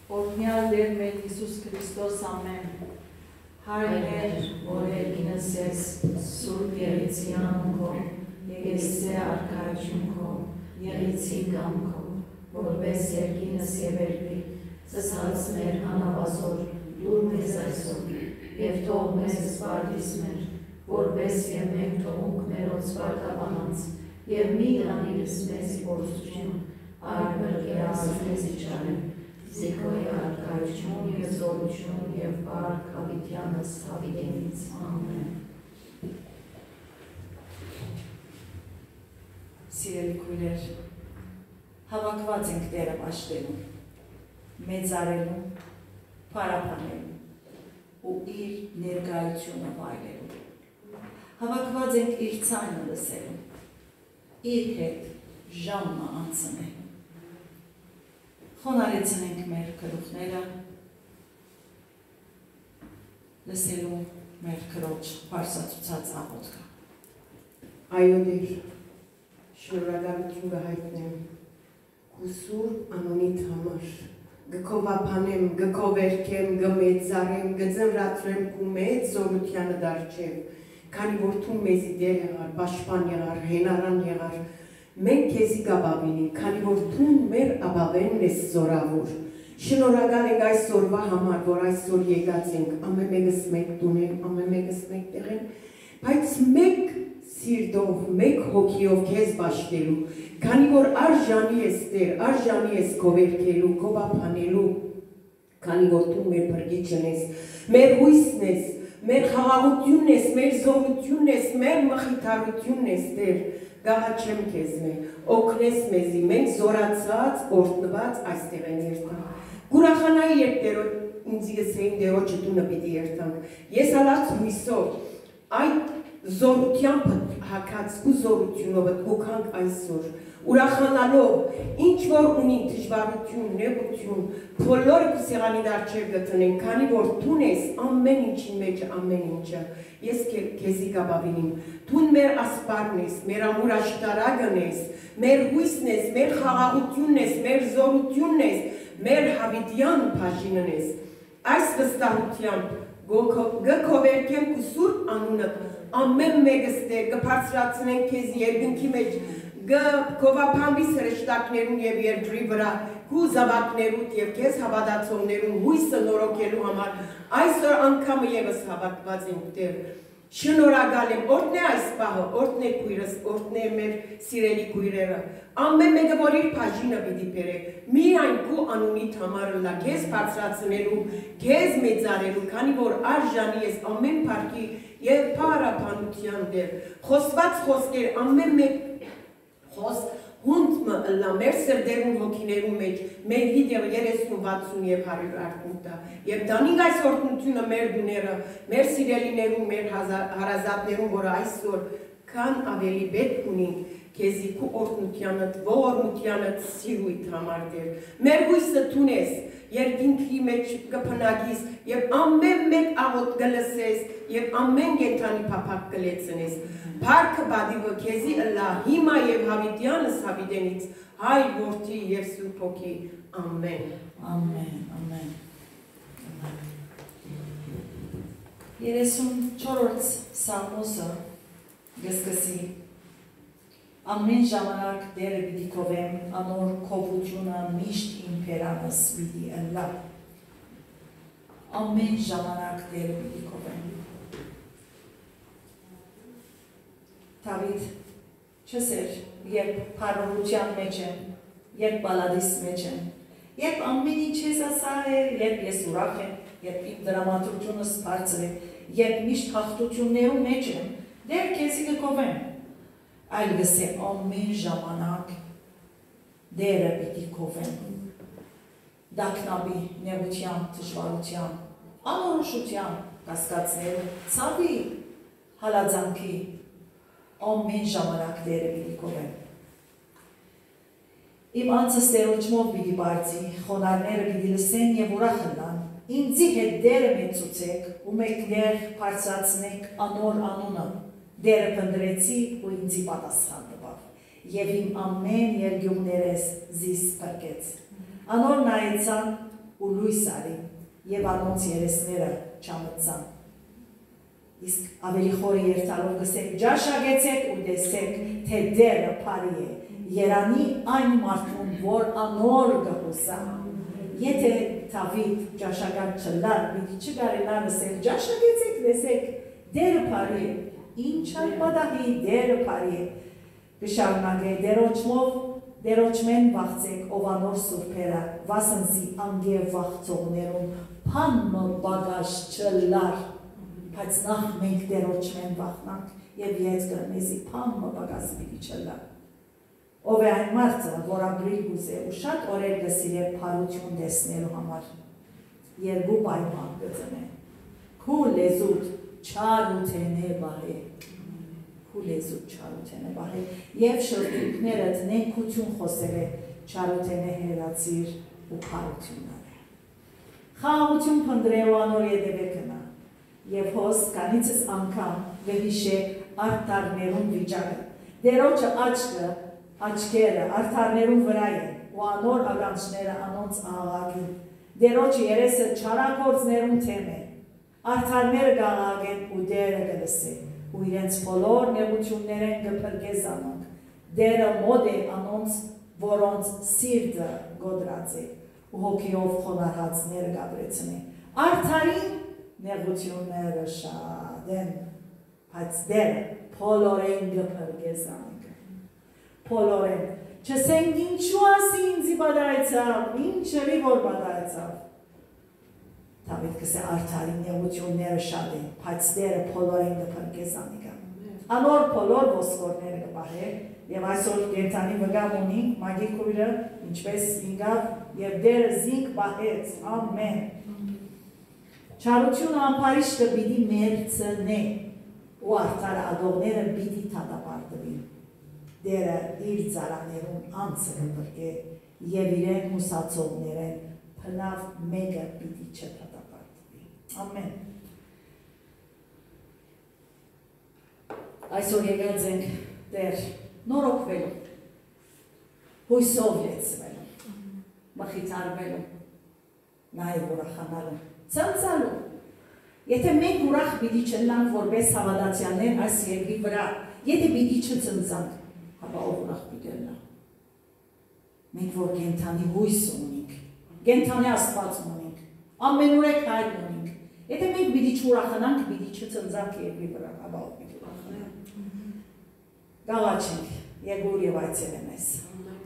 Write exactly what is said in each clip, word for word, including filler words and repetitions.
Օրհնյալ Տեր մեր Հիսուս Քրիստոս ամեն։ Հայրեր, որ ելինս ես, Սուրբ Եղեցիան քո, եկեսե արքայություն քո, եղեցի կամ քո, որպես երկինս եւ երկրի, ծսած մեր անավազոր, դուր մեզ այսօր, եւ թող մեզ սպարտիս մեր, որպես եւ մենք թողունք մերոց սպարտաբանած, եւ մի գանիրս մեզ փորձություն, այլ մրգերաս մեզ իջանեմ, Զիքոյ արքայություն եւ զորություն եւ բարք հավիտյանս հավիտենից, ամեն։ Սիրելի քույրեր, հավաքված ենք Տերը պաշտելու, մեծարելու, փառաբանելու ու իր ներկայությունը վայելելու։ Հավաքված ենք իր ցայնը լսելու, իր հետ ժամը անցնելու։ Խոնարհեցնենք մեր գլուխները, լսելու մեր Քրոջ բարձրացած աղոթքը։ Այո Տեր, շնորհակալություն կհայտնեմ քո սուրբ անունիդ համար, գքովափանեմ, գքովերքեմ, գմեծարեմ, գծնրացրեմ քո մեծ զորությանը դարձեմ, քանի որ դու մեզի Տեր եղար, պաշտպան եղար, հենարան եղար, մենք քեզի կաբավինենք, քանի որ դու մեր աբավենն ես զորավոր։ Շնորհակալ ենք այս օրվա համար, որ այսօր եկած ենք, ամեն մեկս մեկ տունեն, ամեն մեկս մեկ տեղեն, բայց մեկ սիրտով, մեկ հոգիով քեզ պաշտելու, քանի որ արժանի ես Տեր, արժանի ես գովերքելու, գովափանելու, քանի որ դու մեր փրկիչն ես, մեր հույսն ես, մեր խաղաղությունն ես, մեր զորությունն ես, մեր մխիթարությունն ես Տեր, գաղաչեմ քեզ մեկ, օգնես մեզի, մենք զորացած, օրհնված այստեղ են երթանք։ Կուրախանայի երբ Տերոջ ինձ գսեին Տերոջը դու նպիտի երթանք։ Ես ալած հույսով այդ զորությամբ հակած ու զորությունով գոքանք այսօր, ուրախանալով, ինչ որ ունի դժվարություն, նեղություն, բոլորը քո սեղանի դարձեր գտնեն, քանի որ դու ես ամեն ինչի մեջ ամեն ինչը, ես քեզի կաբավինիմ, դու մեր ասպարն ես, մեր ամուր աշտարակն ես, մեր հույսն ես, մեր խաղաղությունն ես, մեր զորությունն ես, մեր հավիտյան բաժինն ես, այս վստահությամբ գքովերքեմ քո սուրբ անունը, ամեն մեկս Տեր կբարձրացնենք քեզ երկնքի մեջ, գովափանվի սրշտակներուն եւ երկրի վրա, քու զավակներուդ եւ քեզ հավատացողներուն հույսը նորոգելու համար, այսօր անգամը եւս հավատված ենք Տեր։ Շնորհակալ եմ, օրհնե այս պահը, օրհնե քույրս, օրհնե մեր սիրելի քույրերը, ամեն մեկը որ իր բաժինը պիտի բերե, միայն քո անունիդ համար լա, քեզ բարձրացնելու, քեզ մեծարելու, քանի որ արժանի ես ամեն փառքի եւ փառաբանության Տեր, խոսված խոսքեր ամեն մեկ խոսք հունտը լա մեր սրտերուն հոգիներուն մեջ, մեր հիդեղ երեսուն, վաթսուն և հարյուր արկունտա, և դանինք այս օրհնությունը մեր դուները, մեր սիրելիներուն, մեր հարազատներուն, որ այսօր քան ավելի պետք ունենք, քեզի քու օրհնությանդ, ողորմությանդ սիրույթ համար Տեր, մեր հույսը դուն ես, երկինքի մեջ կփնագիս եւ ամեն մեկ աղոտ կլսես եւ ամեն կենդանի փափակ կլեցնես Փառքը բադիվը քեզի ըլլա հիմա եւ հավիտյանս հավիտենից Հայր որդի եւ Սուրբ Հոգի ամեն ամեն ամեն երեսունչորրորդ Սամոսը գսկսի Ամեն ժամանակ Տերը պիտի քովեմ, անոր քովությունը միշտ իմ փերանս պիտի ըլլա։ Ամեն ժամանակ Տերը պիտի քովեմ։ Դավիթ չսեր, երբ փառողության մեջ եմ, երբ բալադիս մեջ եմ, երբ ամեն ինչ ես ասա է, երբ ես ուրախ եմ, երբ իմ դրամատուրգիոնս բարձր է, երբ միշտ հաղթություններու մեջ եմ, Տեր քեզի կքովեմ։ Այլ գսե ամեն ժամանակ Տերը պիտի քովեմ դակնաբի նեղության, դժվարության, անորոշության, կասկածներու, ցավի, հալածանքի ամեն ժամանակ Տերը պիտի քովեմ։ Իմ անձս Տերոջմով պիտի բարձի, խոնարհները պիտի լսեն եւ ուրախ լինան։ Ինձի հետ Տերը մեծուցեք ու մեկներ բարձրացնեք անոր անունը։ Դերը փնտրեցի ու ինձի պատասխան տվավ եւ իմ ամեն երկյուղներես զիս փրկեց անոր նայեցան ու լույս արի, եւ անոնց երեսները չամտցան։ Իսկ ավելի խորը երթալով գսեք ջաշագեցեք ու տեսեք, թե դերը բարի է, երանի այն մարդուն, որ անոր գհուսա։ Եթե Դավիթ ջաշագան չլար, պիտի չկարենա լսել ջաշագեցեք, տեսեք, դերը բարի է, ինչ այլ պատահի դերը բարի է։ Կշարունակե դերոճմով, դերոճմեն վախցեք ով անոր սուրբերը, վասնզի անգև վախցողներուն փամը բագաշ չլար, բայց նախ մենք դերոճմեն վախնանք եւ ես կրնեզի փամը բագասի պիտի չլար։ Ով է այն մարդը, որ ապրիլ գուզե ու շատ օրեր գսիրե փարություն տեսնելու համար, երկու պայման գծնե, քու լեզուտ չարութենե բահե, քու լեզուտ չարութենե բահե, և շրտիկներըդ նենքություն խոսել է չարութենե հերացիր ու փարությունն է։ Խաղաղություն փնդրե ու անոր ետևեկնա, և հոս կանիցս անգամ վեհիշեք արդարներուն վիճակը, դերոչը աչկը աչքերը արդարներուն վրա են ու անոր ագանչները անոնց աղաղագին, դերոչը երեսը չարագործներուն թեմ է, արդարները գաղաղեն ու դերը գլսե, ու իրենց բոլոր նեղություններ են գպրգեզ անոնք, դերը մոդ է անոնց, որոնց սիրտը գոդրած է, ու հոգիով խոնարհածները գաբրեցն է, արդարին նեղությունները շատ են, բայց դերը բոլորեն գպրգեզ անոնք, բոլորեն, չսենք ինչու ասի ինձի բադայցավ, ինչերի որ բադայցավ, Դավիթ կսե արդարին նեղությունները շատ են, բայց դերը բոլորեն գպրգեզ անիկա, անոր բոլոր ոսկորները գպահե, և այսօր կենթանի վգամ ունինք, մագի կույրը, ինչպես ինգավ, և դերը զինք բահեց, ամեն, չարությունը ամպարիշ կպիտի մերցնե, ու արդարը ադողները պիտի թատապարտվին, դերը իր ծարաներուն անցը կպրկե և իրեն հուսացողներեն փնավ մեկը պիտի չթատապարտվի։ Ամեն։ Այսօր եկած ենք դեր նորոգվելու, հույսով լեցվելու, մխիթարվելու, նաև ուրախանալու, ծնծալու։ Եթե մենք ուրախ պիտի չլանք որպես հավատացյալներ այս երկրի վրա, եթե պիտի չծնծանք, ապա ով ուրախ պիտի լա։ Մենք որ կենթանի հույս ունենք, կենթանի Աստված ունենք, ամենուրեք հայր ունենք, եթե մենք պիտի չուրախանանք, պիտի չծնծանք երկրի վրա, ապա ով պիտի ուրախանանք։ Գաղաչենք, Եգուր եւ այցել եմ ես։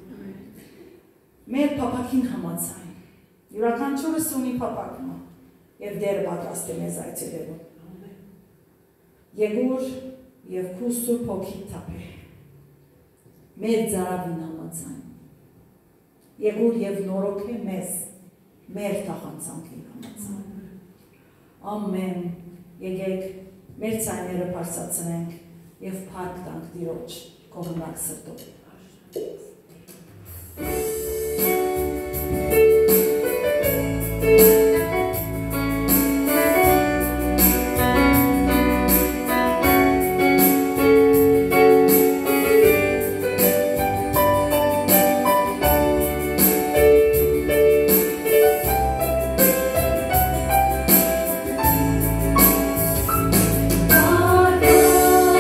Մեր փապակին համացայն, յուրաքանչյուրս ունի փապակն եւ դերը պատրաստ է մեզ այցելելու։ Եգուր եւ քու Սուրբ Հոգի թափե մեր ձարավին համացան, Եգուր և նորոք է մեզ, մեր թախանցանքին համացան, ամեն, եկեք, մեր ծայները պարսացնենք և պարկ տանք դիրոջ, կողնակ սրտով։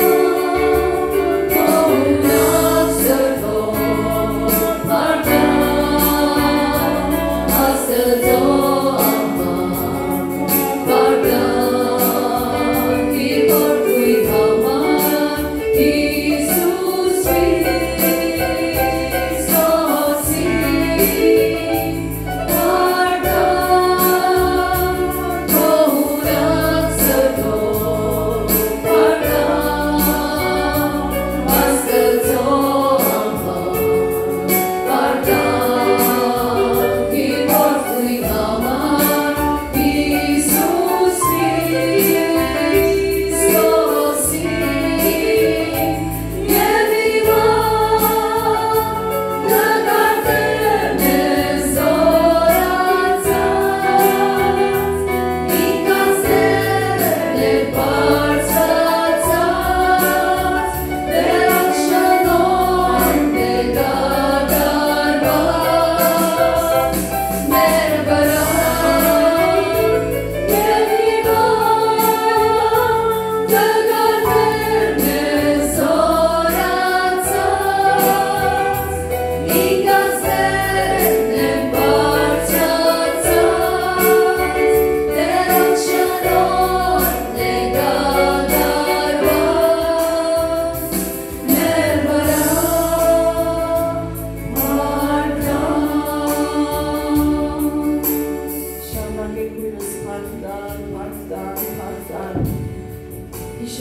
Marta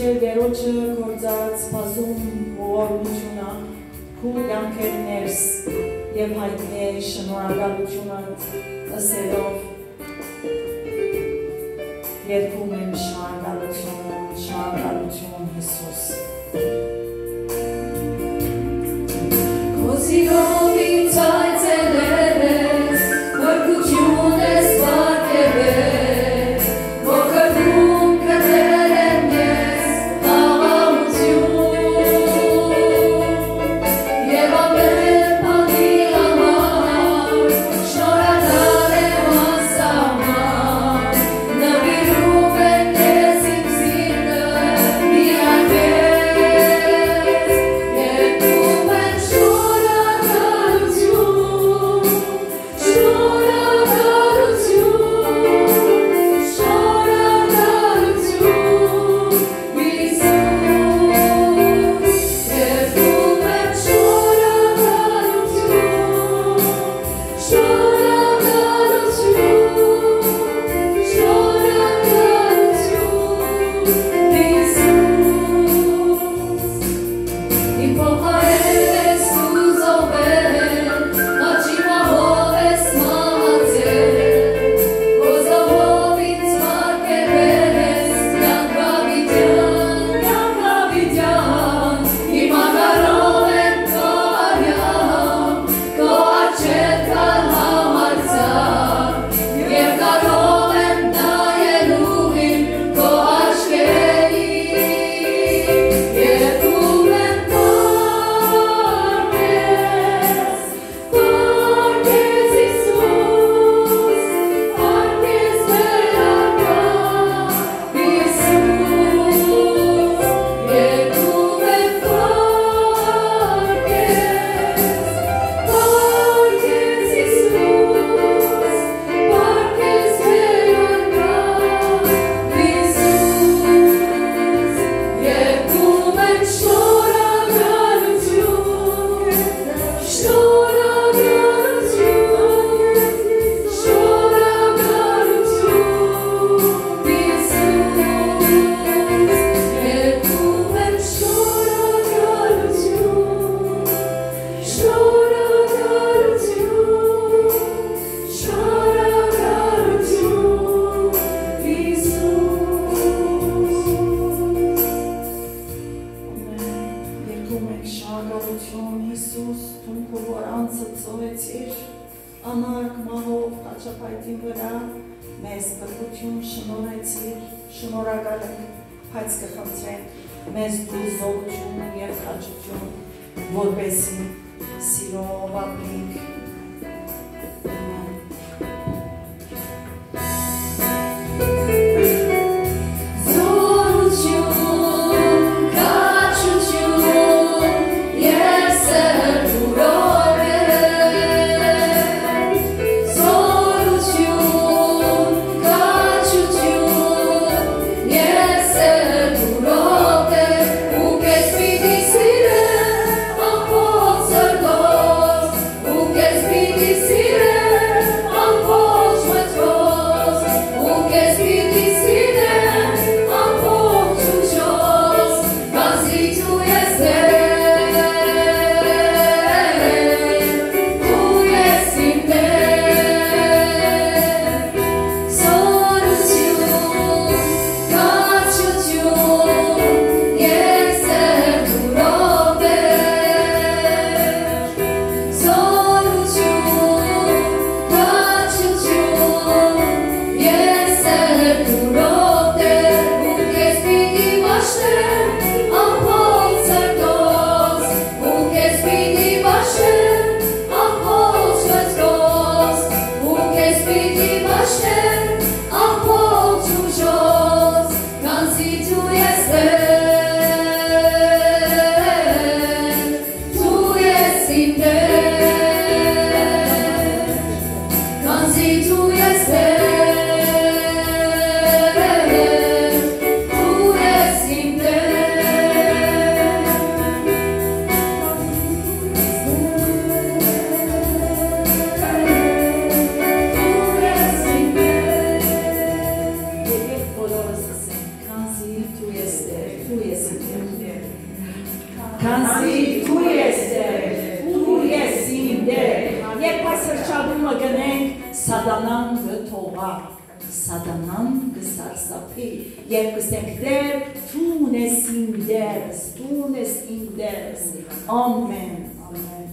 Գերոջը գործած բազում ողորմությունը քու յանքերներս եւ հայտնի է շնորհակալությունը ըսելով երկում եմ շնորհակալություն, շնորհակալություն Հիսուս Քոսիով ինձ այցելել ես, բրկություն ես պարգևել, ոգրվում կտրել եմ ես խաղաղություն Եվ ամեն բանի համար, շնորհակալ եմ անսահման Նվիրում եմ ես իմ սիրտը միայն քեզ Երկում եմ շնորհակալություն, շնորհակալություն, շնորհակալություն Հիսուս Երկում եմ շնորհակալություն, շնորհակալություն, շնորհակալություն Հիսուս Իմ փոխարեն ես ուզովել, աչիմահով ես մահացել, Հոզով ինձ պարգևել ես, յանքավիճան, յանքավիճան, Հիմա կարող եմ քո արյամ, քո աչքեր գալ համարձակ, Եվ կարող եմ նայել ուղին քո աչքերին, Երկում եմ պարգես, պարգես Հիսուս, պարգես վերակա, Հիսուս, երկում եմ պարգես, պարգես Հիսուս, պարգես վերակա, Հիսուս, երկում եմ շնորհակալություն, շնորհակալություն, շնորհակալություն, Հիսուս, երկում եմ շնորհակալություն, շնորհակալություն, շնորհակալություն, Հիսուս Երկում եք շնորհակալություն Հիսուս, դու քո որ անձը ծովեցիր, անարգ մահով խաչապայտի վրա, մեզ բրկություն շնորհեցիր, շնորհակալ ենք, բայց կխնդրենք մեզ դու զորություն եւ խաչություն, որպեսզի սիրով ապրենք Զորություն, քաջություն, եւ սրբուրով Զորություն, քաջություն, եւ սրբուրով ու քեզ պիտի սիրեմ ամբողջ սրտով ու քեզ Satanan gısarsapi. Yer kıstenkler tu nesin ders, tu nesin ders. Amen. Amen.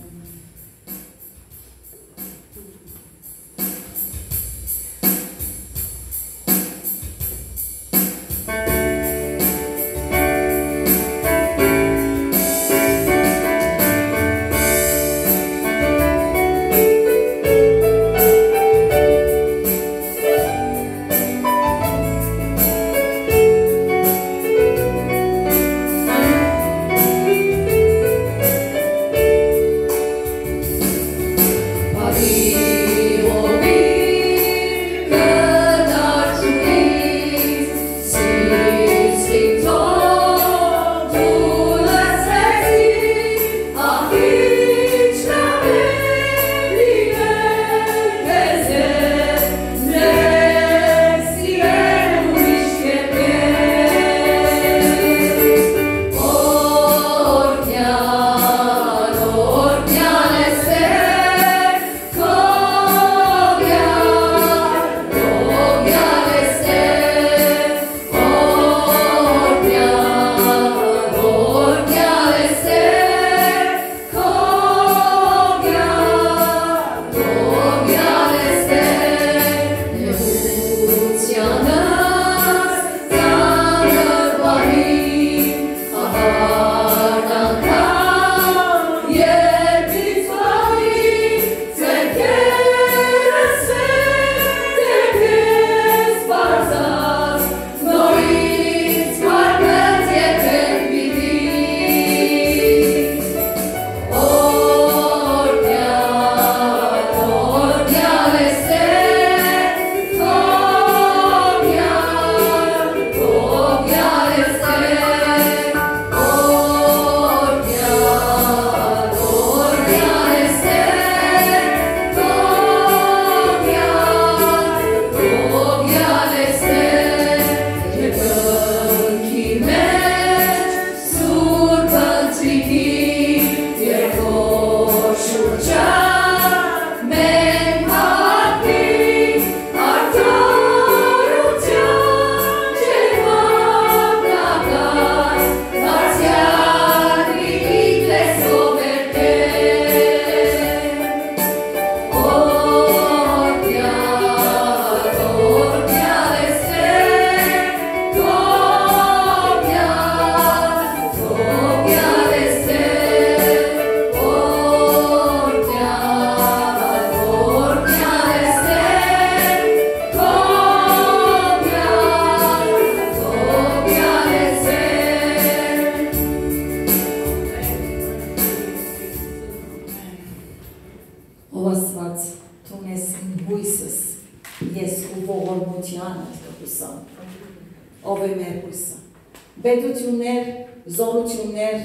Պետություններ, զորություններ,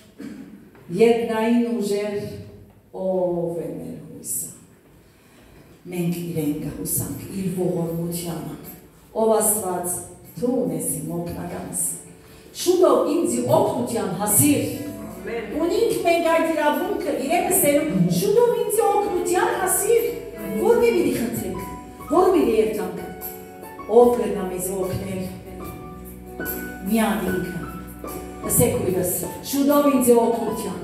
երկնային ուժեր, ով է մեր հույսը։ Մենք իրեն կհուսանք իր ողորմությանը, ով Աստված դու ունես իմ օգնականս։ Շուտով ինձ օգնության հասիր։ Ունենք մենք այդ իրավունքը իրենս տերում, շուտով ինձ օգնության հասիր, որ մի պիտի խնդրենք, որ պիտի երթանք, ով կրնա մեզ օգնել։ Միան ինքը, ասեք ույրս, շուտով ինձ օգնության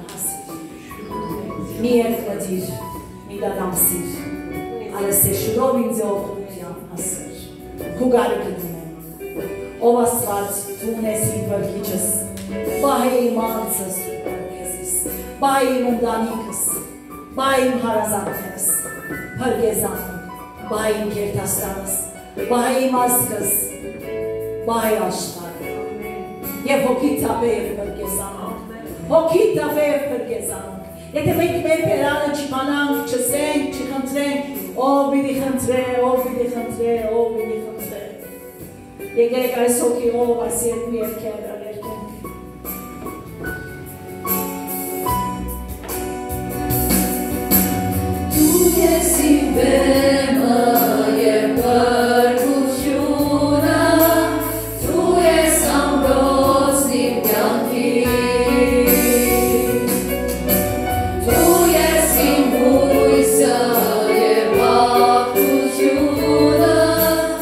հասիր, մի երկրադիր, մի դադամսիր, այլս է շուտով ինձ օգնության հասիր, քու գարիկը դունեմ, ով Աստված դու ունես իմ վրգիչս, բահե իմ անձս ու պրգեզիս, բահե իմ ընտանիքս, բահե իմ հարազատներս, պրգեզանում, բահե իմ կերտաստանս, բահե իմ ազգս, բահե աշխարհ, Եվ հոգի թավեր պրգեզանանք, հոգի թավեր պրգեզանանք, եթե մենք մեր պերանը չիմանանք, չսենք, չխնդրենք, ով պիտի խնդրե, ով պիտի խնդրե, ով պիտի խնդրե, եկեք այս հոգի ով այս երկու երկերը երգենք, Դու ես իմ բեմը և բրգությունը, դու ես ամրոցն իմ կյանքի, դու ես իմ հույսը և հաղթությունը,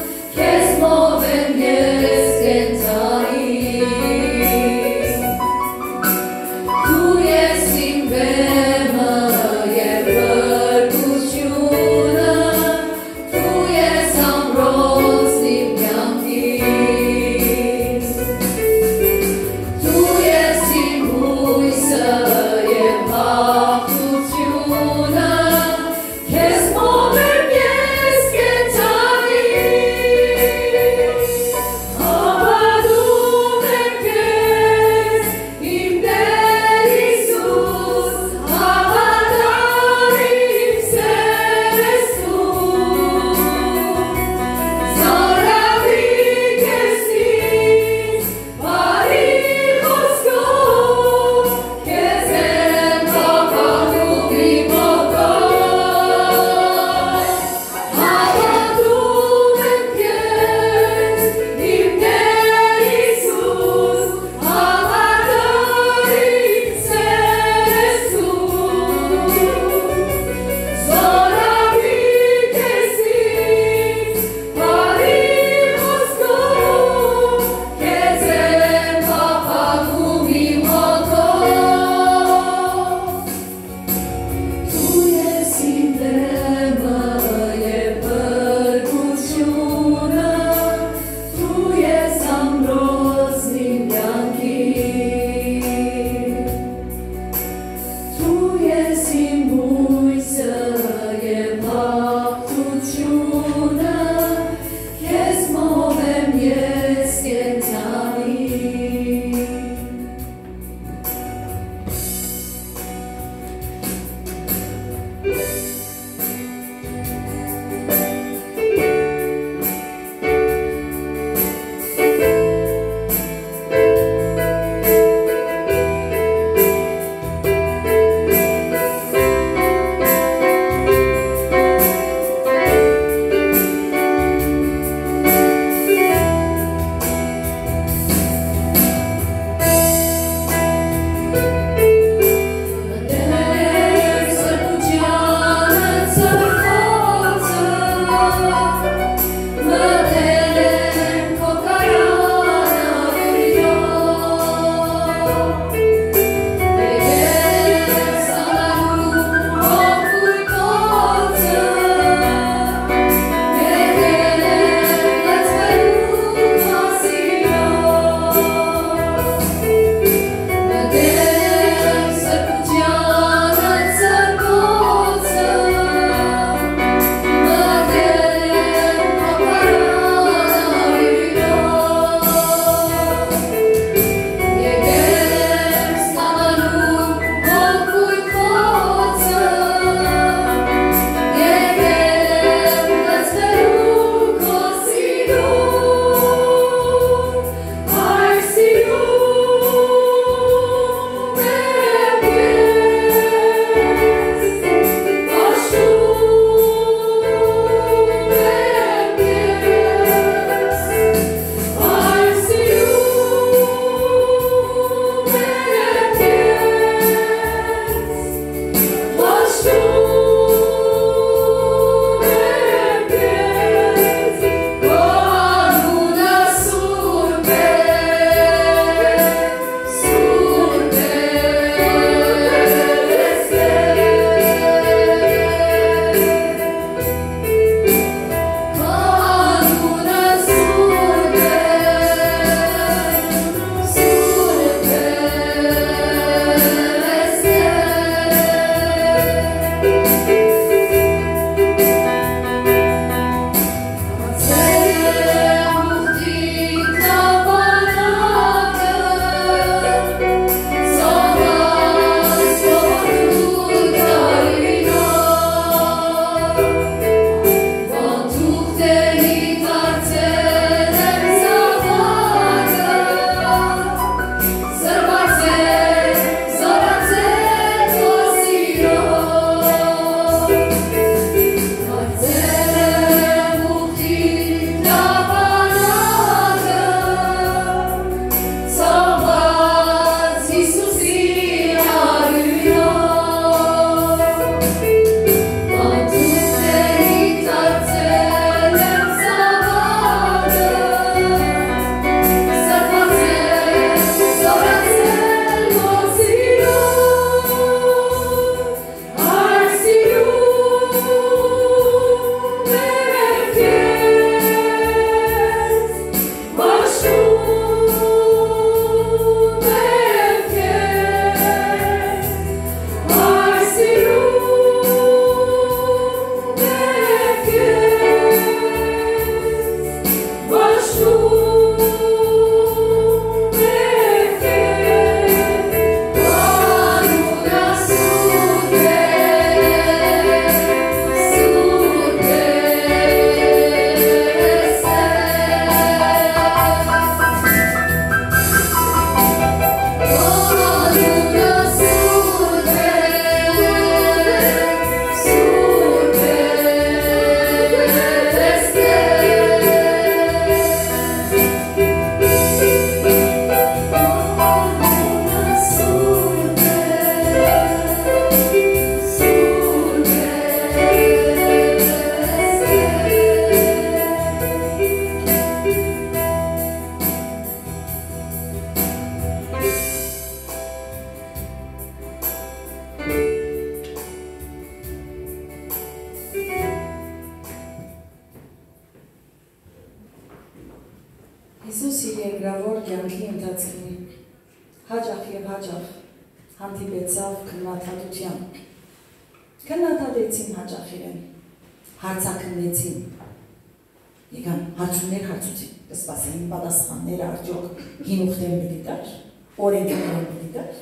Հիսուս իր երկրավոր կյանքի ընթացքին հաճախ եւ հաճախ հանդիպեցավ քննադատությամբ։ Քննադատեցին հաճախ իրեն, հարցաքննեցին, եկան հարցումներ հարցուցին, կսպասեին պատասխանները արդյոք հին ուխտեր մի դիտար, օրենքներ մի դիտար։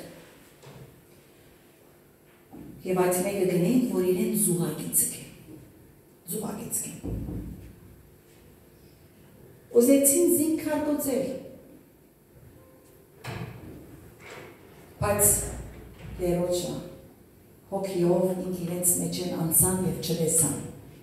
Եվ այդ մեկը գնեին, որ իրեն զուղակի ցկեն, զուղակի ցկեն։ Ուզեցին զինք հարկոծել, բայց Տերոջը հոգիով ինք իրենց մեջ են անցան և չտեսան։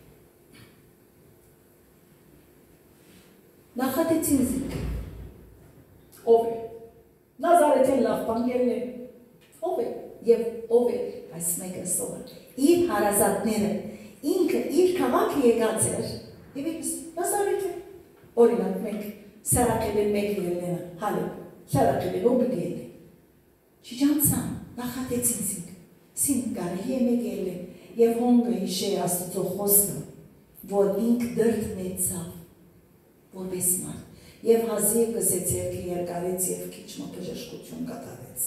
Նախատեցին զինք, ով է, Նազարեթեն լավ բանգերն է, ով է, և ով է այս մեկը սովը, իր հարազատները, ինքը իր քաղաքը եկած էր, և ինքս Նազարեթ է, օրինակ մեկ սարակել մեկ ելնենը, հալը, սարակել ով բգի էլ է, չիջանցան, նախատեցին զինք, զինք կարելի է մեկ էլ է, և հոնգը իշե աստուծո խոսքը, որ ինք դրդնեցավ, որպես մարդ, և հազիվ գսեց երկի երկարեց և քիչ մոբժշկություն կատարեց։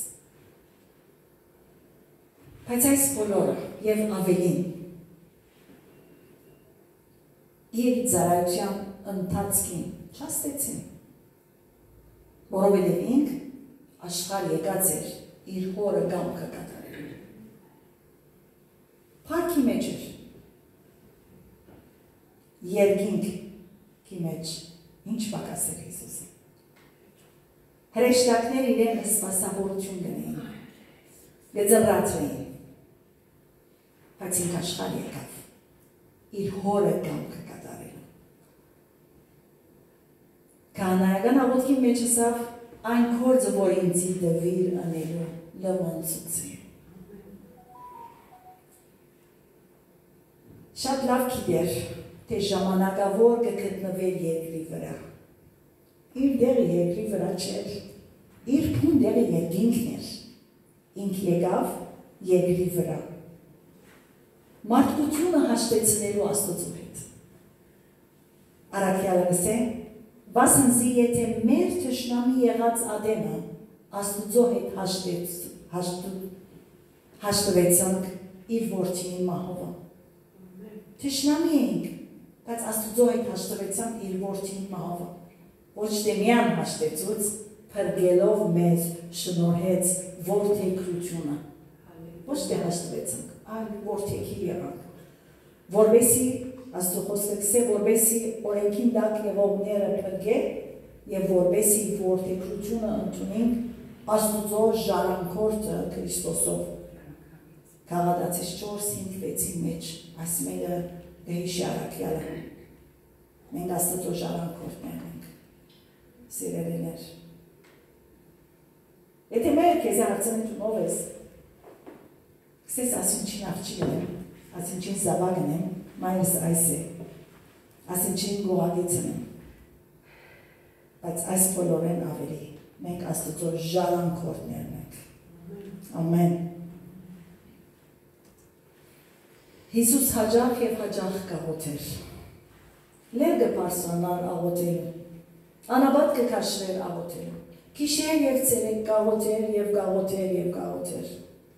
Բայց այս բոլորը և ավելին իր ծառայության ընթացքին չաստեցին, որովհետև ինք աշխարհ եկած էր իր հորը կամքը կատարելու։ Փառքի մեջ էր, երկինքի մեջ ինչ պակաս էր Հիսուսը։ Հրեշտակներ իրենը սպասավորություն գնեին, գծռացրեին, բայց ինք աշխարհ եկավ, իր հորը կամքը կատարելու։ Քահանայական աղոթքի մեջ ասավ, այն գործը, որ ինձի դվիր անելու լվանցուցի։ Շատ լավ գիտեր, թե ժամանակավոր կգտնվեր երկրի վրա։ Իր դերը երկրի վրա չէր, իր փուն դերը երկինքն էր, ինք եկավ երկրի վրա։ Մարդկությունը հաշտեցնելու Աստծո հետ։ Առաքյալը գսե, վասնզի եթե մեր թշնամի եղած Ադենը Աստծո հետ հաշտվեցանք իր որդիի մահովը։ Թշնամի էինք, բայց Աստծո հետ հաշտվեցանք իր որդիի մահովը։ Ոչ թե միան հաշտեցուց, փրկելով մեզ շնորհեց որդեգրությունը։ Ոչ թե հաշտվեցանք, այլ որդեգիր եղանք։ Որբեսի Աստծո խոսքը գսե, որբեսի օրենքին տակ եղողները փրկե և որբեսի որդեգրությունը ընդունենք Աստծո ժառանգորդը Քրիստոսով։ Գաղատացիս չորս հինգ վեցի մեջ, այս մեկը գհիշի առաքյալը։ Մենք Աստծո ժառանգորդներ ենք, սիրելիներ։ Եթե մեր քեզ հարցնեն ով ես, գսես ասինչին աղջիկն եմ, ասինչին զավակն եմ, մայրս այս է, ասինչին գողագիցն եմ, բայց այս բոլորեն ավելի, մենք Աստծո ժառանգորդներն ենք։ Ամեն։ Հիսուս հաճախ և հաճախ կաղոթեր, լերգը պարսանար աղոթելու, անաբատ կքաշվեր աղոթելու, գիշեր և ցերեկ կաղոթեր և կաղոթեր և կաղոթեր։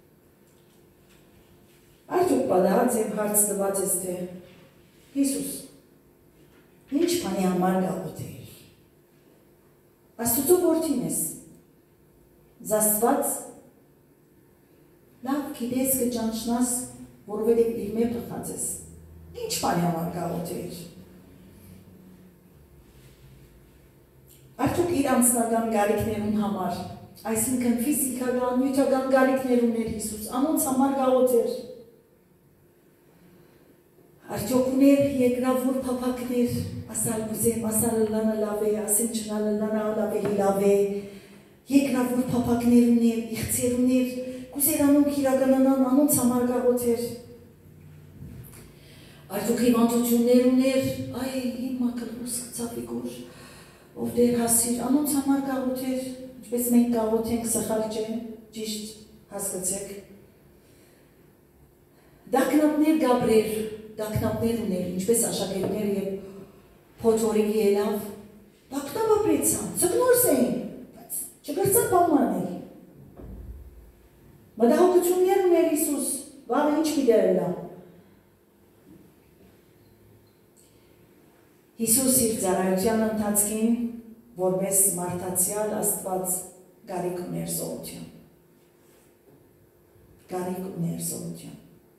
Արդյոք պատահած և հարց տված ես թե Հիսուս, ինչ բանի համար կաղոթեիր։ Աստուծո որդին ես, զաստված, լավ գիտես կճանչնաս, որովհետև իր մեր պխած ես, ինչ բանի համար կաղոթեիր։ Արդյոք իր անձնական գարիքներուն համար, այսինքն ֆիզիկական, նյութական գարիքներուն էր Հիսուս, անոնց համար կաղոթեր։ Արդյոք ուներ երկրավոր փափակներ, ասալ գուզեմ, ասալ լանը լավ է, ասեմ չնալը լանը լավ է, լավ է, երկրավոր փափակներ ուներ, իղծեր ուներ, գուզեր անոնք իրականանան, անոնց համար կաղոթեր։ Արդյոք հիվանդություններ ուներ, այ հիմա կլուս կծապի գուր, ով դեր հասիր, անոնց համար կաղոթեր, ինչպես մենք կաղոթենք սխալ չէ, ճիշտ հասկացեք։ Դակնապներ գաբրեր, դակնապներ ուներ, ինչպես աշակերտներ և փոթորիկի ելավ, Բակտավա պրեցան, ծգնորս էին, բայց չգրծան պալմանների։ Մտահոգություններ ուներ Հիսուս, վաղը ինչ գիտեր նա։ Հիսուս իր ծառայության ընթացքին, որպես մարդացյալ Աստված գարիք ուներ զորություն։ Գարիք ուներ զորություն։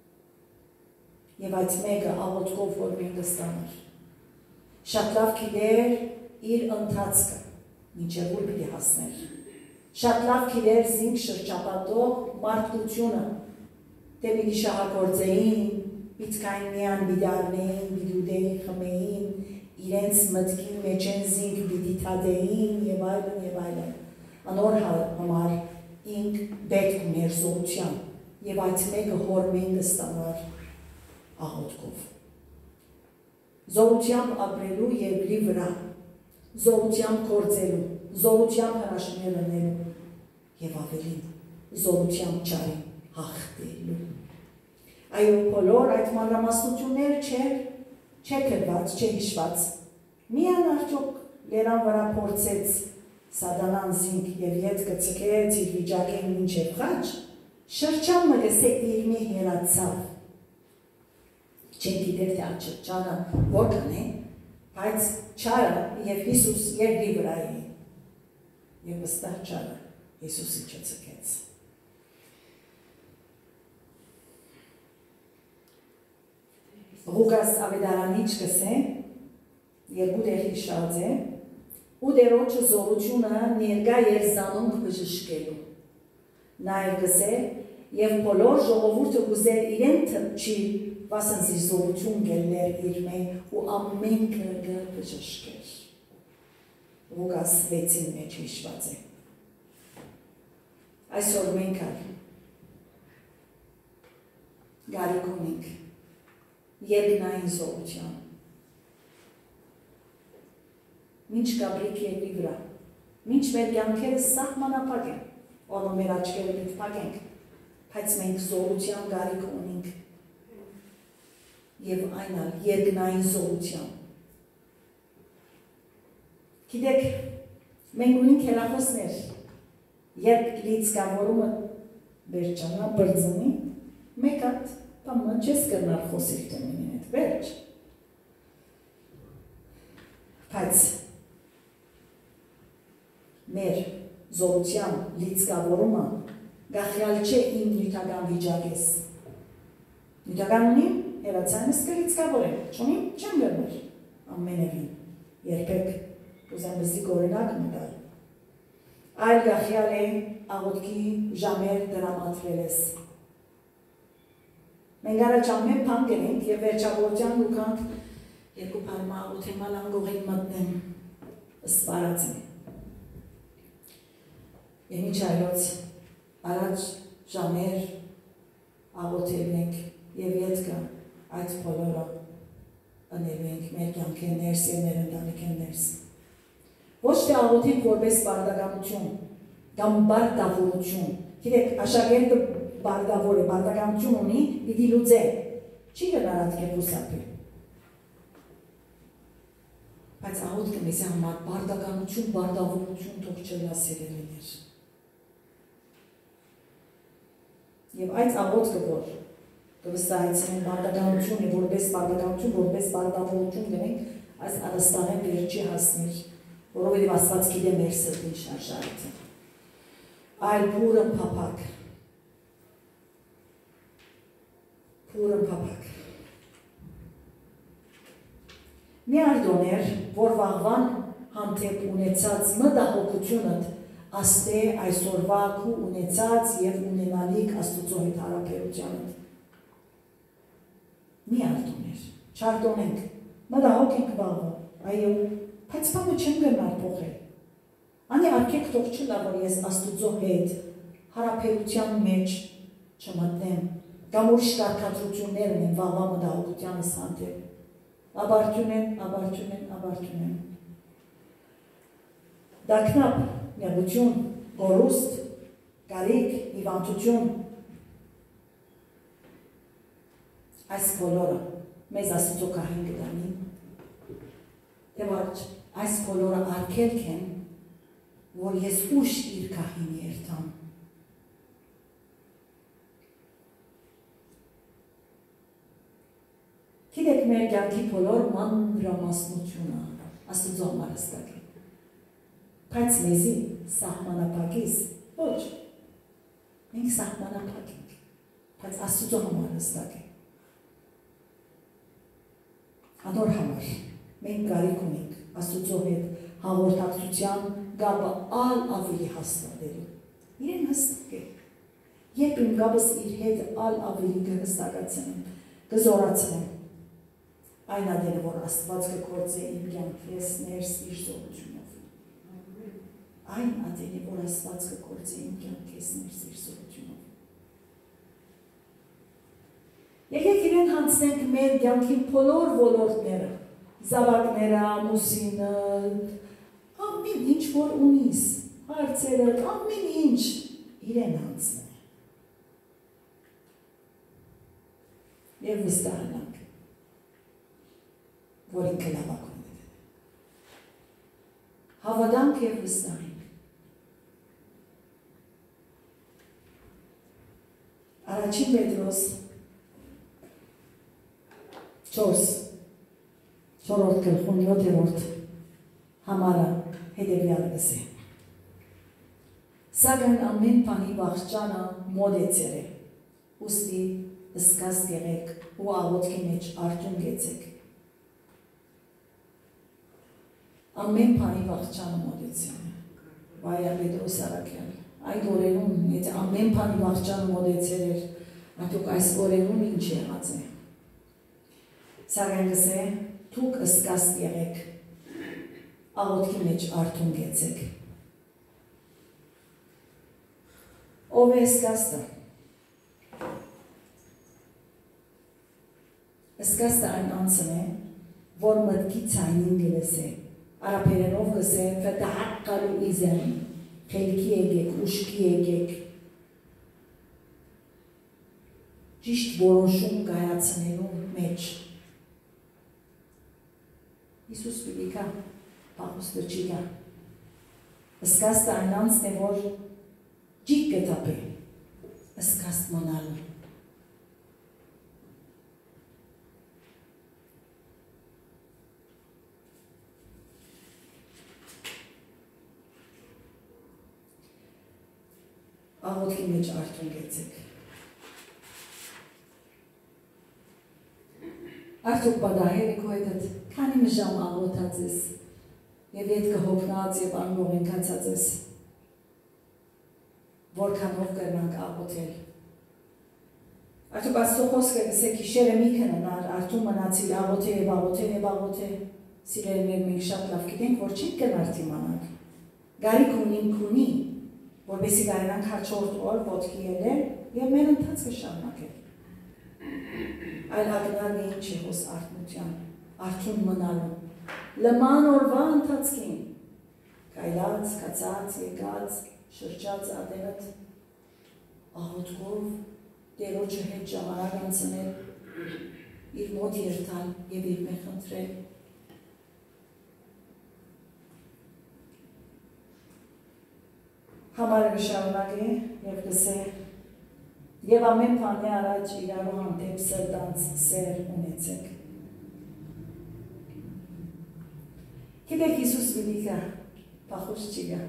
Եվ այդ մեկը աղոթքով որ մենք կստանար։ Շատ լավ գիտեր իր ընթացքը, մինչև ուր պիտի հասներ։ Շատ լավ գիտեր զինք շրջապատող մարդկությունը, թե պիտի շահագործեին, պիտքայնյան բիդարնեին, բիդուդեին, խմեին, իրենց մտքի մեջ են զինք պիտի թադեին և այլն և այլն։ Անոր համար ինք պետք ուներ զորության և այդ մեկը հոր մենք ստանար աղոթքով։ Զորությամբ ապրելու երկրի վրա, զորությամբ գործելու, զորությամբ հրաշքներ ունելու և ավելին, զորությամբ չարին հաղթելու։ Այո, բոլոր այդ մանրամասնություններ չէր, չէ գրված, չէ հիշված։ Միան արդյոք լերան վրա փորձեց Սատանան զինք և ետ կծկեց իր վիճակեն մինչև խաչ, շրջան մգսե իր մի հերացավ։ Չեն գիտեր թե այդ շրջանը որքան է, բայց չարը և Հիսուս երկրի վրա է։ Եվ վստահ չարը Հիսուսի չծկեց։ Ղուկաս ավետարանի չկսե, երկու դեր հիշած է, ու դերոջը զորությունը ներկա էր զանոնք բժշկելու։ Նաև գսե, և բոլոր ժողովուրդը գուզեր իրեն թպչի, վասն զիր զորություն գելներ իր մեկ ու ամեն կրգը բժշկեր։ Ղուկաս վեցին մեջ հիշված է։ Այսօր մենք այլ գարիք ունենք երկնային զորության։ Մինչ կապրիկ երկրի վրա, մինչ մեր կյանքերը սահմանափակ են, որը մեր աչքերը պիտի փակենք, բայց մենք զորության գարիք ունենք և այն ալ երկնային զորության։ Գիտեք, մենք ունենք հեռախոսներ, երբ լիցքավորումը վերջանա բրձնի, մեկ հատ բամը չես կրնար խոսիլ տեմինին հետ վերջ։ Բայց մեր զորության լիցքավորումը գախյալ չէ իմ նյութական վիճակես։ Նյութական ունիմ, հերացանս կլիցքավորեմ, չունիմ, չեմ գրներ, ամենևին, երբեք ուզեմ բզիկ օրինակ մտալ։ Այլ գախյալ է աղոտքի ժամեր դրամատվել ես։ Մենք առաջ ամեն պան գնենք և վերջավորության լուկանք երկու պարմա աղոթեման անգողին մտնեմ, սպարած եմ։ Եմ ինչ այլոց առաջ ժամեր աղոթել ենք և ետքը այդ բոլորը ընելու ենք մեր կյանքեն ներս և մեր ընտանիքեն ներս։ Ոչ թե աղոթենք որպես բարդականություն, կամ բարդավորություն։ Գիտեք, աշակերտը բարդավոր է, բարդականություն ունի, պիտի լուծե, չի գնար ատկեր խուսափի։ Բայց աղոթքը մեզ համար բարդականություն, բարդավորություն թող չլա սերելիներ։ Եվ այդ աղոթքը, որ կվստահեցնեն բարդականությունը, որպես բարդականություն, որպես բարդավորություն գնենք, այս արստաղեն վերջի հասներ, որովհետև Աստված գիտե մեր սրտի շարժարիթը։ Այլ փուրն փափակ։ Փուրն փափակ։ Մի արդոներ, որ վաղվան հանդեպ ունեցած մտահոգությունդ աստե այսօրվա քու ունեցած և ունենալիք Աստուծո հետ հարաբերությանդ։ Մի արդոներ, չարդոնենք, մտահոգ ենք վաղը, այո, բայց բանը չեմ գնար փոխել։ Անի արկեք թող չլա, որ ես Աստուծո հետ հարաբերության մեջ չմտնեմ, կամ ուրիշ կարգադրություններ ունեմ վաղվա մտահոգությանս հանդեպ։ Աբարդյուն են, աբարդյուն են, աբարդյուն են։ Դակնապ, նեղություն, գորուստ, կարիք, հիվանդություն։ Այս բոլորը մեզ Աստուծո գահին կտանի, թե ոչ այս բոլորը արգելք են, որ ես ուշ իր կահին երթամ։ Գիտեք, մեր կյանքի բոլոր մանրամասնությունը Աստծո համար հստակ է։ Բայց մեզի սահմանափակիս ոչ։ Մենք սահմանափակ ենք, բայց Աստծո համար հստակ է։ Անոր համար մենք կարիք ունենք Աստծո հետ հաղորդակցության գաբը ալ ավելի հաստատելու։ Իրեն հստակ է։ Երբ իմ գաբս իր հետ ալ ավելի կհստակացնեմ, կզորացնեմ, այն ադենը, որ Աստված կգործե իմ կյանքես ներս իր զորությունով։ Այն ադենը, որ Աստված կգործե իմ կյանքես ներս իր զորությունով։ Եկեք իրեն հանցնենք մեր կյանքի բոլոր ոլորտները, զավակները, ամուսինը, ամեն ինչ որ ունիս, հարցերը, ամեն ինչ իրեն հանցնենք։ Եվ վստահանանք, որ ինքը լավակում է։ Հավատանք և վստահենք։ Առաջին Պետրոս չորս, չորրորդ գլխում յոթերորդ համարը հետևյալը գսե։ Սակայն ամեն բանի վախճանը մոդեցեր է, ուստի ըսկաս եղեք ու աղոթքի մեջ արթուն գեցեք։ Ամեն բանի վախճանը մոդեցեր է։ Վայա Պետրոս Արաքյան, այդ օրերում, եթե ամեն բանի վախճանը մոդեցեր էր, արդյոք այս օրերում ինչ եղած է։ Սակայն գսե, դուք ըսկաս եղեք, աղոթքի մեջ արթուն գեցեք։ Ով է ըսկաստը։ Ըսկաստը այն անցն է, որ մտքի ցայնին գլսե, արաբերենով գսե «Ֆետահակկալու իզեն», խելքի եկեք, ուշքի եկեք, ճիշտ որոշում կայացնելու մեջ։ Իսուս պիտի կա, պաղուստը չի կա։ Ըսկաստը այն անցն է, որ ջիկ կտապե, ըսկաստ մնալու։ Աղոթքի մեջ արթուն գեցեք։ Արդյոք պատահել եք հետդ, քանի մի ժամ աղոթած ես, և ետ կհոգնած և անգողենքացած ես, որքանով կրնանք աղոթել։ Արդյոք Աստծո խոսքը գսե գիշերը մի քննար, արթուն մնացիր, աղոթե և աղոթե և աղոթե, սիրելիներ, մենք շատ լավ գիտենք, որ չենք կնարդ իմանանք։ Գարիք ունին քունի, որպեսզի կարենանք հաջորդ օր ոտքի ելել և մեր ընթացքը շարունակել։ Այլ ակնարն է ինչ է հոս արթնության, արթուն մնալու, լման օրվա ընթացքին, կայլած, կացած, եկած, շրջած ադենըտ, աղոթքով, Տերոջը հետ ժամանակ անցնել, իր մոտ երթալ և իր մեր խնդրել։ Համարը կշարունակ է և կսե և ամեն բանի առաջ իրարու հանդեպ սրտանց սեր ունեցեք։ Գիտեք Հիսուս պիտի գա, փախուս չի գա։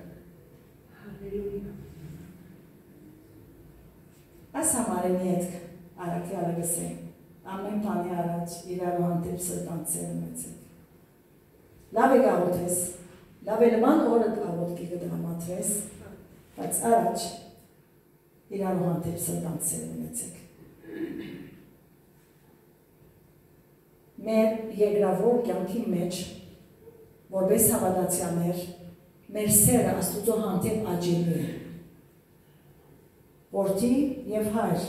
Այս համարենի հետ Արաքյալը գսե, ամեն բանի առաջ իրարու հանդեպ սրտանց սեր ունեցեք։ Լավ է գաղոթես, լավ է լման օրդ աղոթքի կդրամատրես, բայց առաջ իրարու հանդեպ սրտանց սեր ունեցեք։ Մեր երկրավոր կյանքի մեջ, որպես հավատացյալներ, մեր սերը Աստուծո հանդեպ աճելու է։ Որդի և հայր,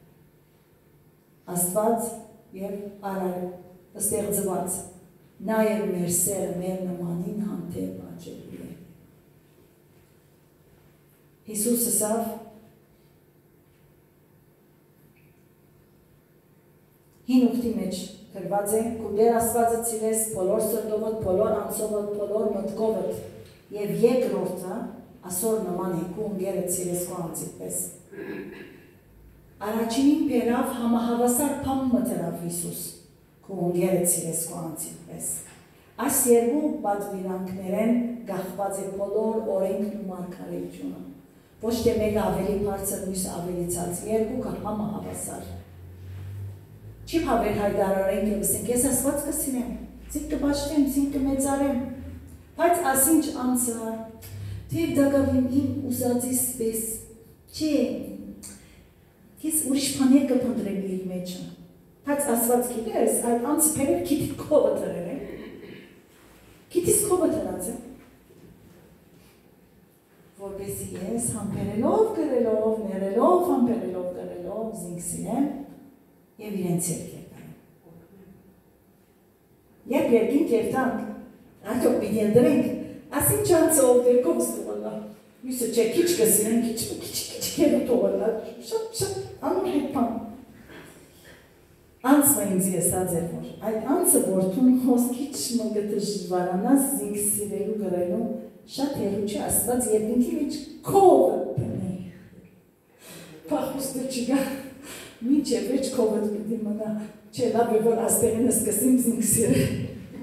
Աստված և արար, ստեղծված, նաև մեր սերը մեր նմանին հանդեպ աճելու է։ Հիսուս ասավ, հին ուխտի մեջ Գրված է «Կուդեր Աստվածը ցիրես բոլոր սրտովդ, բոլոր անձովդ, բոլոր մտքովդ» եւ երկրորդը ասոր նման է «Քու ընկերդ ցիրես քո անձիդ պես»։ Առաջինին բերավ համահավասար բան մտերավ Հիսուս «Քու ընկերդ ցիրես քո անձիդ պես»։ Այս երկու պատվիրանքներեն գաղված է բոլոր օրենքն ու մարգարեությունը։ Ոչ թե մեկը ավելի բարձր, մյուսը ավելի ցած, երկուքը համահավասար։ Չի հավեր հայտարարենք եւ ասենք ես Աստված կսիրեմ, ցիկ կբաշխեմ, ցիկ կմեծարեմ։ Բայց ասինչ անցա, թե դակավին իմ ուսածիս պես, չէ, ես ուրիշ բաներ կփնտրեմ իր մեջը։ Բայց Աստված գիտես, այդ անցը փերել գիտի քովը դրել է։ Գիտիս քովը դրած է։ Որպեսզի ես համբերելով, գրելով, ներելով, համբերելով, գրելով, զինքսինեմ և իրենց երկ երկարեմ։ Երբ երկինք երտանք, արդյոք պիտի ընդրենք, ասին չանցով դերքով ստողալա, մյուսը չէ, քիչ կսինեն, քիչ, քիչ, քիչ կերու տողալա, շատ, շատ, անոր հետ պան։ Անցվա ինձ եսած էր, որ այդ անցը որթուն հոսքիչ մգտը ժվարանաս զինք սիրելու գրելու շատ հերու չէ Աստված երկինքի մեջ քովը բնի։ Պախուստը չգա, մինչև վեջ քովըտ պիտի մնա, չէ լավ է, որ աստեղին սկսիմ զինք սիրել։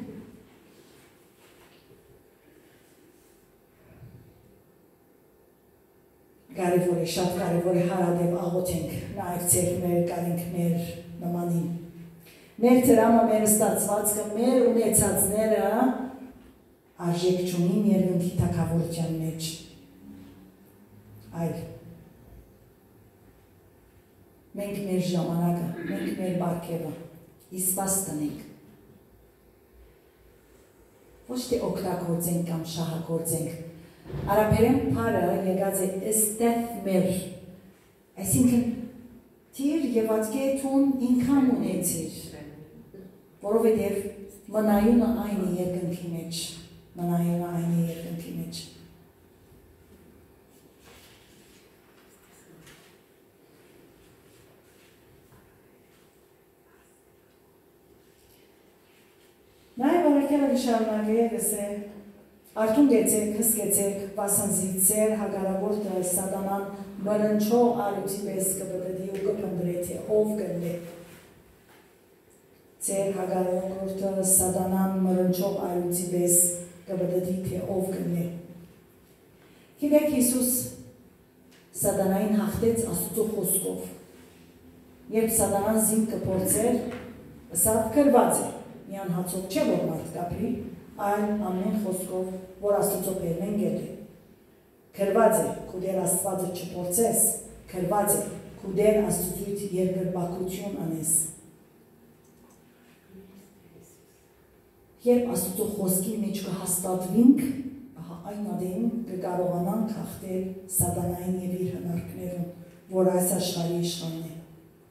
Կարևոր է, շատ կարևոր է հարադև աղոթենք, նաև ծերքներ, կարինքներ նմանին։ Մեր տրամը, մեր ստացվածքը, մեր ունեցածները արժեք չունին երկնքի թագավորության մեջ։ Այլ մենք մեր ժամանակը, մենք մեր բարգևը իսպաս տնենք։ Ոչ թե օգտագործենք կամ շահագործենք։ Արաբերեն պարը եկած է ստեթ մեր, այսինքն թիր և ատկետուն ինքան ունեցիր, որովհետև մնայունը այն է երկնքի մեջ, մնայունը այն է երկնքի մեջ։ Նաև արակելը շարունակել է Արդուն գեցեք, հսկեցեք, վասանձիցեր, հագարավորտը սատանան մրնչող արույցի պես կպտդի ու կպնդրե, թե ով կնլե։ Ձեր հագարավորտը սատանան մրնչող արույցի պես կպտդի, թե ով կնլե։ Գիտեք Հիսուս սատանային հաղթեց Աստծո խոսքով։ Երբ սատանան զինք կփորձեր, սավ գրված է, մի անհացով չէ, որ մարդ կապրի, այլ ամեն խոսքով, որ Աստծո բերնեն գել է։ Գրված է, քուդեր Աստվածը չփորձես, գրված է, քուդեր Աստծուց երկրպագություն անես։ Երբ Աստծո խոսքի մեջ կհաստատվենք, այն ադեն կկարողանանք հաղթել սատանային և իր հնարքներում, որ այս աշխարհի իշխանն է։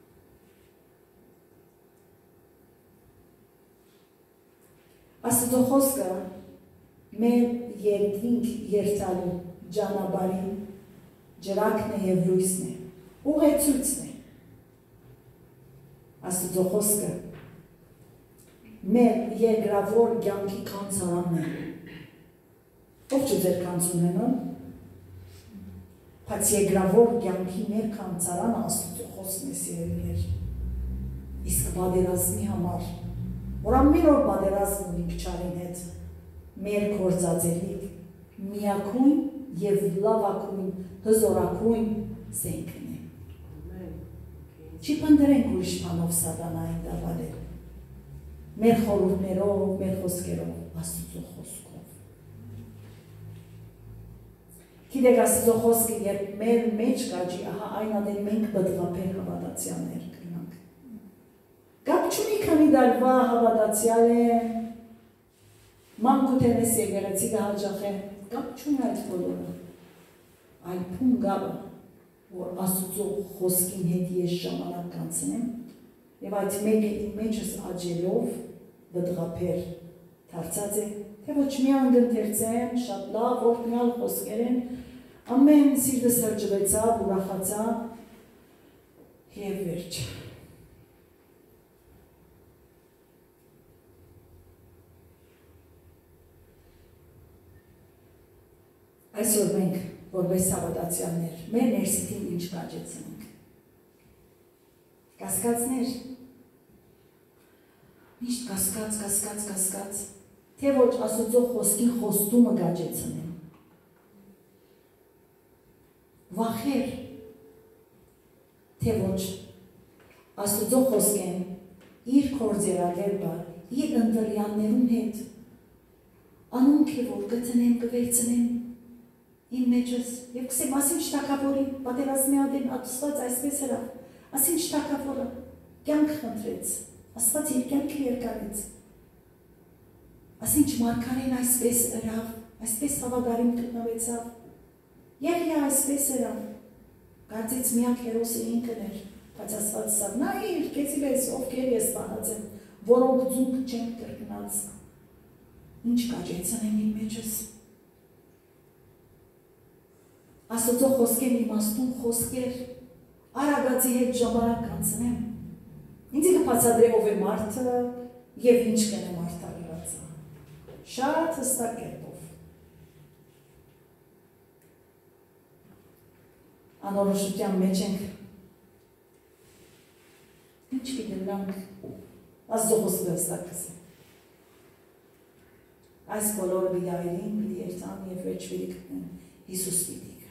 Աստծո խոսքը մեր երկինք երթալու ճանապարհի ջրակն է և լույսն է, ուղեցույցն է։ Աստծո խոսքը մեր երկրավոր կյանքի կանցարանն է։ Ով չուզեր կանց ունենալ, բայց երկրավոր կյանքի մեր կանցարանը Աստծո խոսքն է, սիրելիներ։ Իսկ պատերազմի համար որ ամեն օր պատերազմ ունի փչարին հետ, մեր գործածելիք միակույն և լավակույն, հզորակույն զենքն է։ Չի պնդրենք ուրիշ բանով սատանային դավալել, մեր խորհուրդներով, մեր խոսքերով, Աստծո խոսքով։ Գիտեք Աստծո խոսքը, երբ մեր մեջ կաճի, ահա այն ադեն մենք բդղապեր հավատացյալներ կնանք։ Կապ չունի քանի դարվա հավատացյալ է, մանկուտեն ես եկեղեցի կհաջախ է, կապ չունի այդ բոլորը, այլ փուն գավը, որ Աստծո խոսքին հետ ես ժամանակ կանցնեմ, և այդ մեկը իմ մեջս աջելով բդղապեր դարձած է, թե ոչ մի անգընթերցեմ, շատ լավ, օրհնյալ խոսքեր են, ամեն սիրտս հրճվեցավ, ուրախացավ և վերջ։ Այսօր մենք, որպես հավատացյալներ, մեր ներսիքին ինչ կաճեցնենք։ Կասկածներ։ Միշտ կասկած, կասկած, կասկած, թե ոչ Աստծո խոսքին խոստումը կաճեցնենք։ Վախեր, թե ոչ Աստծո խոսքեն իր կործերակերպը, իր ընտրյաններուն հետ, անոնք է, որ կտնեն, կվերցնեն իմ մեջս, և կսեմ, ասինչ թակավորի, պատերազմի ադեն ատուսված այսպես հրավ, ասինչ թակավորը, կյանք խնդրեց, Աստված իր կյանքը երկարեց, ասինչ մարգարեն այսպես հրավ, այսպես հավագարին գտնվեցավ, եղի այսպես հրավ, կարծեց միակ հերոսը ինքն էր, բայց Աստված սավ, նա իր, կեցի վես, ովքեր ես բանած եմ, որոնք ձունք չենք կրկնած, ինչ կաճեցնեմ իմ մեջս։ Աստծո խոսքեն իմաստուն խոսքեր, արագացի հետ ժամանակ կանցնեմ։ Ինձի կբացադրե ով է մարդը և ինչ կնե մարդարիրացա։ Շատ հստակ կերպով։ Անորոշության մեջ ենք։ Ինչ պիտենանք, Աստծո խոսքը հստակ կսեմ։ Այս բոլորը պիտի այլին, պիտի երթան և վերջ պիտի գտնեն Հիսուս պիտի գա։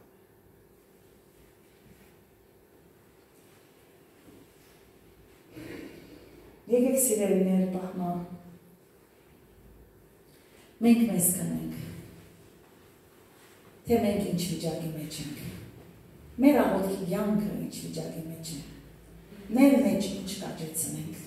Եկեք սիրելիներ պահմա, մենք մեզ կնենք, թե մենք ինչ վիճակի մեջ ենք, մեր աղոթքի յանքը ինչ վիճակի մեջ է, մեր մեջ ինչ կաճեցնենք,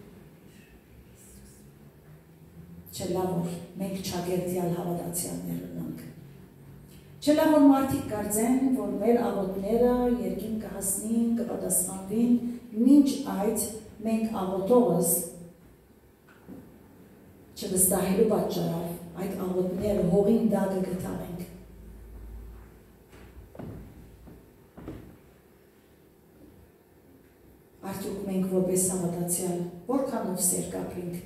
չէ լավ որ մենք չագերտյալ հավատացյալներ ունենք, չէ լավ որ մարդիկ կարծեն, որ մեր աղոթները երկին կհասնին, կպատասխանվին, մինչ այդ մենք աղոթողս չվստահելու պատճառով այդ աղոթները հողին դագը գտանենք։ Արդյոք մենք որպես հավատացյալ որքանով սեր կապրինք,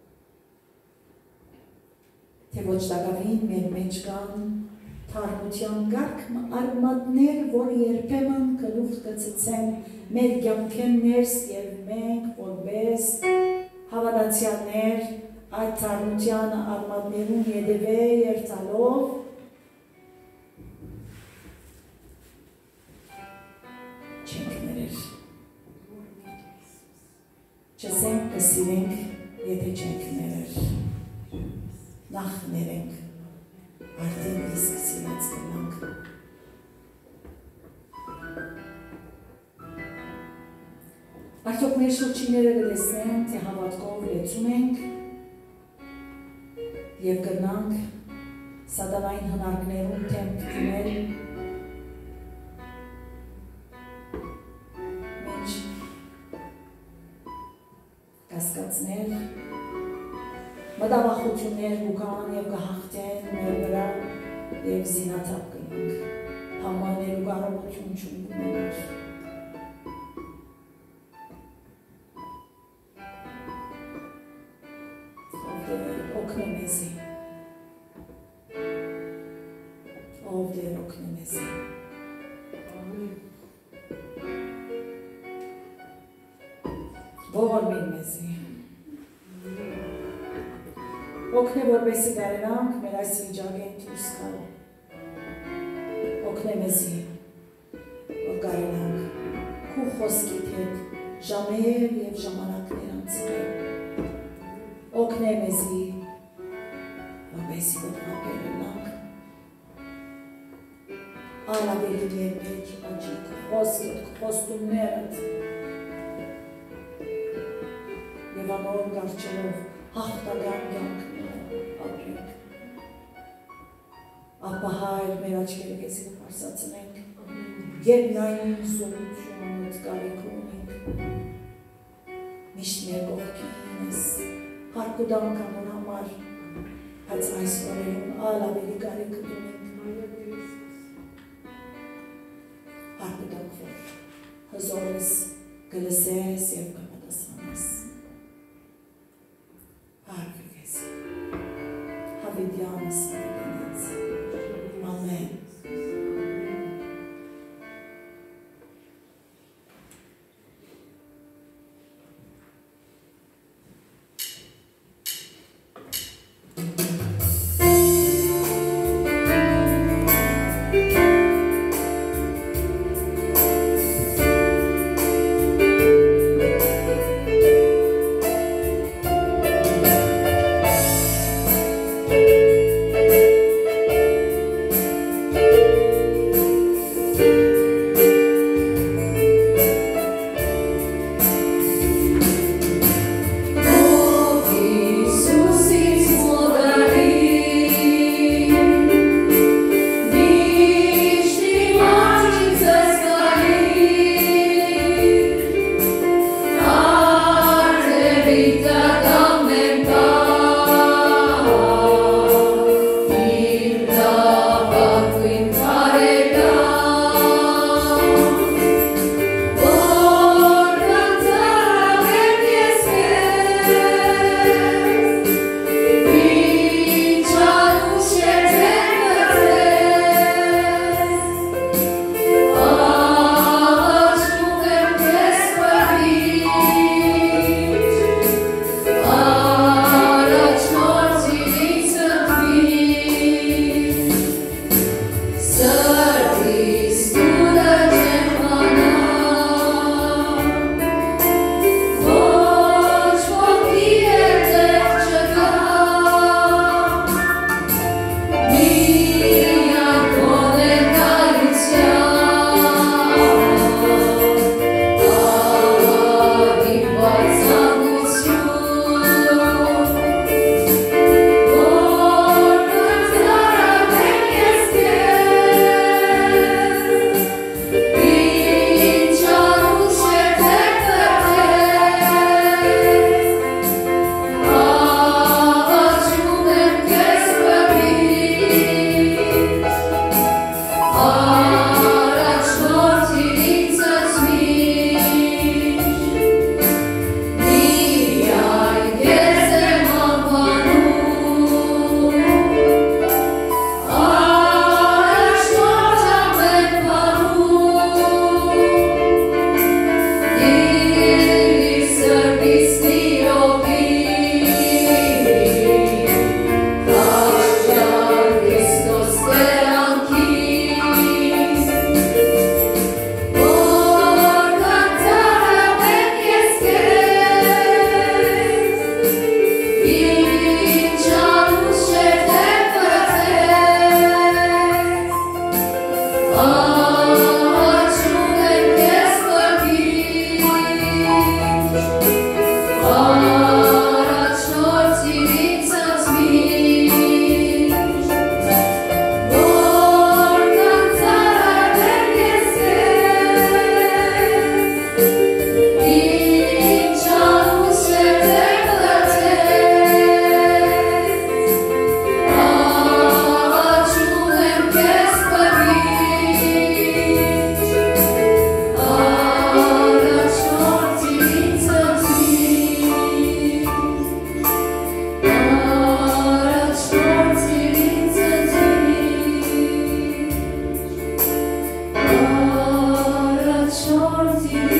թե ոչ դակավին մեր մեջ կան թարմության գարկ արմատներ, որ երբեմն գլուխ կցցեն մեր կյանքեն ներս և մենք որպես հավատացյալներ այդ թարմության արմատներուն ետևե երթալով չենք ներեր։ Չսենք կսիրենք, եթե չենք ներեր։ Նախ ներենք, արդեն իսկ սիրած կնանք։ Արդյոք մեր շրջիները կտեսնեն, թե հավատքով լեցում ենք և կրնանք սատանային հնարքներում թեմք դիմել մեջ կասկածներ, մտավախություններ կուկան և կհաղթեն մեր վրա և զինաթափ կնենք, համանելու կարողություն չունենք մենար։ Օգնե մեզի, ով դեր օգնե մեզի։ Ողորմիր մեզի։ Օգնե որպեսի կարենանք մեր այս վիճակեն դուրս գալ։ Օգնե մեզի, որ կարենանք քու խոսքիդ հետ ժամեր և ժամանակներ անցնել։ Օգնե մեզի, որպեսի ոտնապել ունանք, արավելի երբեջ աճիկ խոսքդ, խոստումներդ և անոր գարջելով հաղթական կյանքները ապրենք։ Ապա հայր մեր աչքերը քեզի կպարսացնենք, երբ նայում զորությունդ կարիք ունենք, միշտ մեր կողքին ես, հարկուդանք անոր համար, բայց այս օրերում ալ ավելի կարիք ունենք։ Հարկուդանք որ հզորս կլսես և կպատասխանես։ Հավիդյանս հավիդենից, Amen. Shorty.